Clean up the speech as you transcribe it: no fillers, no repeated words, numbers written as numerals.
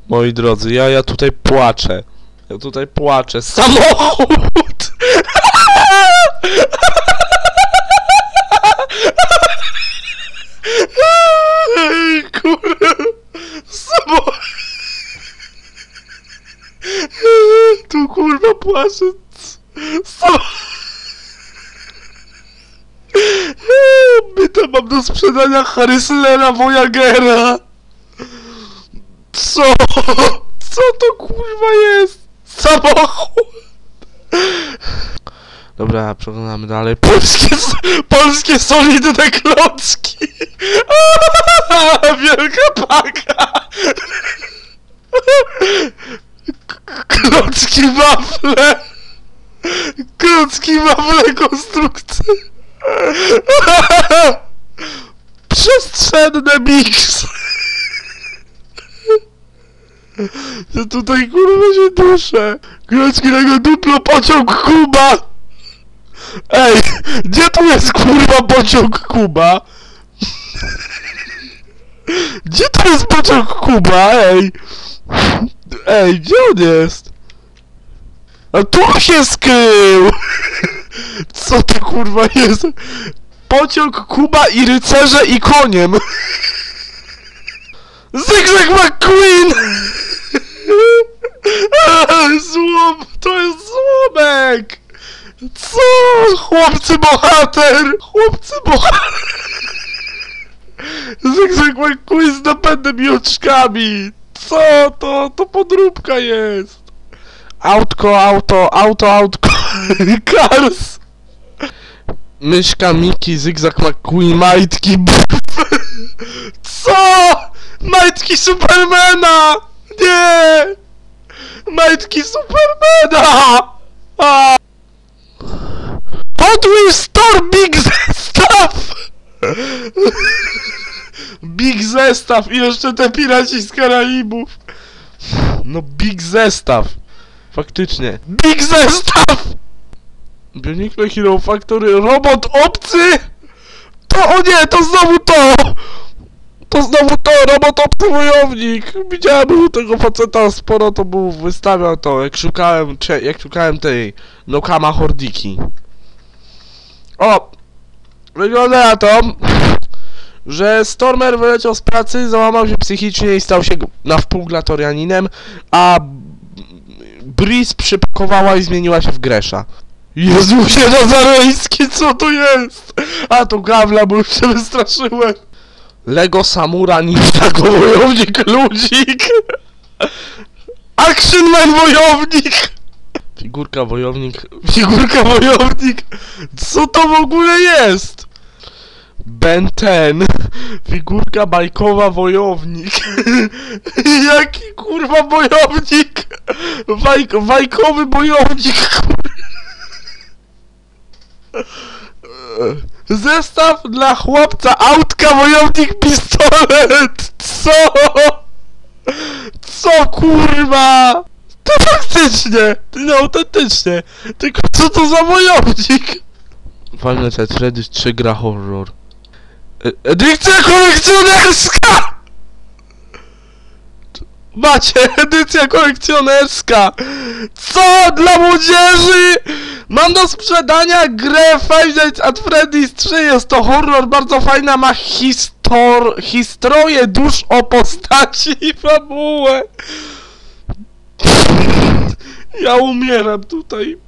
Moi drodzy, ja tutaj płaczę. Ja tutaj płaczę. Samochód! Kurwa. Samochód. Tu kurwa płaczę. Byta mam do sprzedania Harrislera Voyagera. Co? Co to kurwa jest? Samochód! Dobra, przeglądamy dalej. Polskie solidne klocki! Wielka paka! Klocki wafle! Klocki wafle konstrukcji! Przestrzenne mix! Ja tutaj kurwa się duszę! Klocki tego duplo pociąg Kuba! Ej! Gdzie tu jest kurwa pociąg Kuba? Gdzie tu jest pociąg Kuba? Ej! Ej, gdzie on jest? A tu się skrył! Co to kurwa jest? Pociąg Kuba i rycerze i koniem! Zygzak McQueen! Złom! To jest złomek! Co? Chłopcy bohater! Chłopcy bohater! Zygzak McQueen z napędem i oczkami! Co to? To podróbka jest! Auto! Cars! Myszka Miki, Zygzak McQueen, majtki Co? Majtki Supermana! Nie! Majtki Supermana! A! Hot Wheels Store Big Zestaw! Big Zestaw i jeszcze te piraci z Karaibów. No Big Zestaw. Faktycznie. Big Zestaw! Bionicle Hero Factory, robot obcy! To, o nie, to znowu to! To znowu to, robot obcy wojownik! Widziałem u tego faceta sporo, to był, wystawiał to, jak szukałem tej Nokama Hordiki. O! Wygląda na to, że Stormer wyleciał z pracy, załamał się psychicznie i stał się na wpół glatorianinem, a Breeze przypakowała i zmieniła się w Gresha. Jezusie Nazarejski, co to jest? A to Gawla, bo już się wystraszyłem. Lego Samura Ninjago Wojownik Ludzik. Action Man Wojownik. Figurka Wojownik. Co to w ogóle jest? Ben 10. Figurka bajkowa Wojownik. Jaki kurwa bojownik? Bajkowy bojownik. Zestaw dla chłopca, autka, wojownik, pistolet! Co? Co kurwa? To faktycznie! No autentycznie! Tylko co to za wojownik? Final Freddy's 3 gra horror. Edycja kolekcjonerska! Macie, edycja kolekcjonerska! Co dla młodzieży? Mam do sprzedania grę Five Nights at Freddy's 3. Jest to horror, bardzo fajna, ma historię dusz o postaci i fabułę. Ja umieram tutaj.